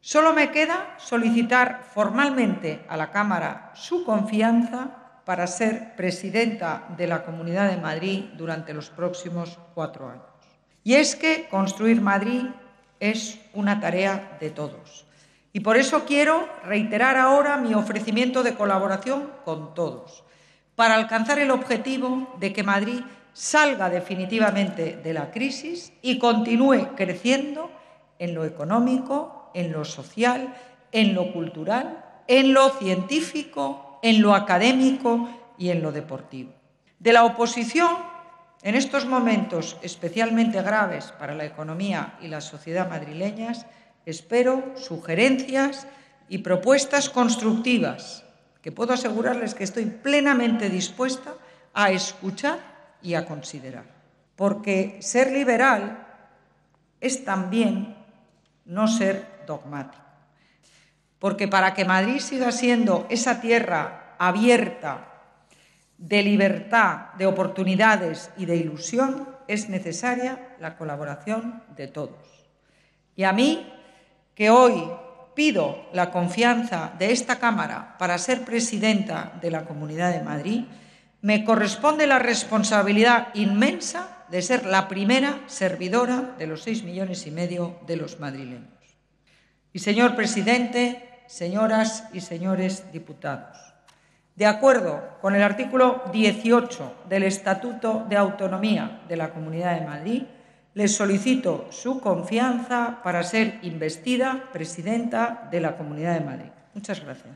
Solo me queda solicitar formalmente a la Cámara su confianza para ser presidenta de la Comunidad de Madrid durante los próximos 4 años. Y es que construir Madrid es una tarea de todos. Y por eso quiero reiterar ahora mi ofrecimiento de colaboración con todos, para alcanzar el objetivo de que Madrid salga definitivamente de la crisis y continúe creciendo en lo económico, en lo social, en lo cultural, en lo científico, en lo académico y en lo deportivo. De la oposición, en estos momentos especialmente graves para la economía y la sociedad madrileñas, espero sugerencias y propuestas constructivas, que puedo asegurarles que estoy plenamente dispuesta a escuchar y a considerar. Porque ser liberal es también no ser dogmático. Porque para que Madrid siga siendo esa tierra abierta de libertad, de oportunidades y de ilusión, es necesaria la colaboración de todos. Y a mí, que hoy pido la confianza de esta Cámara para ser presidenta de la Comunidad de Madrid, me corresponde la responsabilidad inmensa de ser la primera servidora de los 6,5 millones de los madrileños. Y, señor presidente, señoras y señores diputados, de acuerdo con el artículo 18 del Estatuto de Autonomía de la Comunidad de Madrid, les solicito su confianza para ser investida presidenta de la Comunidad de Madrid. Muchas gracias.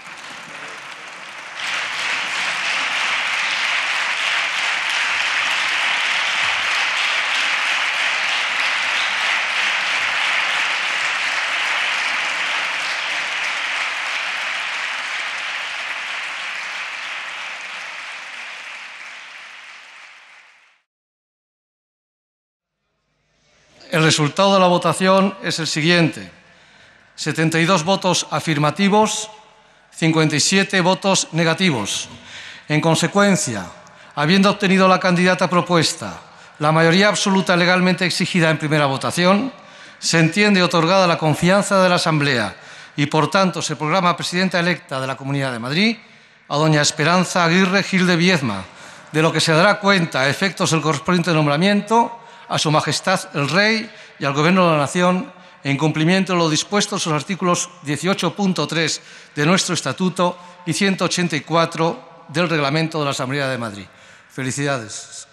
El resultado de la votación es el siguiente: 72 votos afirmativos, 57 votos negativos. En consecuencia, habiendo obtenido la candidata propuesta la mayoría absoluta legalmente exigida en primera votación, se entiende otorgada la confianza de la Asamblea y, por tanto, se proclama presidenta electa de la Comunidad de Madrid a doña Esperanza Aguirre Gil de Viedma, de lo que se dará cuenta a efectos del correspondiente nombramiento a Su Majestad el Rey y al Gobierno de la Nación, en cumplimiento de lo dispuesto en los artículos 18.3 de nuestro Estatuto y 184 del Reglamento de la Asamblea de Madrid. Felicidades.